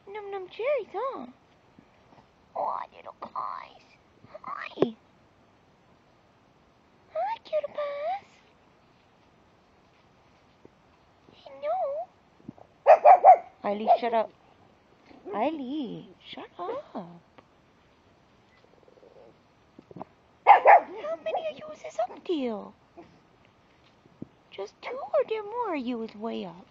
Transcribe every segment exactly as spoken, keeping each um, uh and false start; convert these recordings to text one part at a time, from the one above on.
Num num cherries, huh? Oh, little guys. Hi. Hi, cutie pies. Hello. Eily, shut up. Eily, shut up. How many of you is this up to? Just two, or there more of you is way up?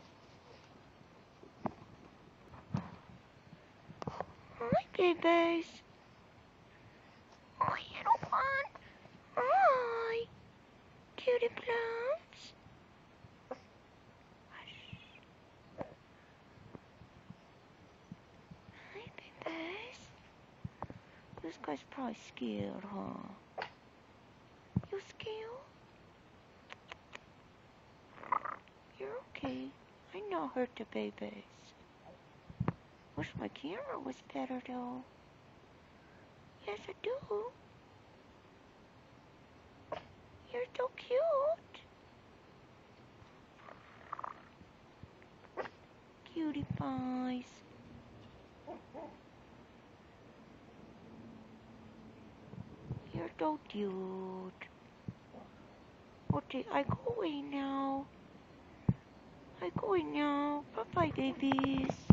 Hi, babies. Hi, little one. Hi, cutie plums. Hi, babies. This guy's probably scared, huh? You scared? You're okay. I know hurt the babies. Wish my camera was better though. Yes, I do. You're so cute. Cutie pies. You're so cute. Okay, I go away now. I go away now. Bye bye, babies.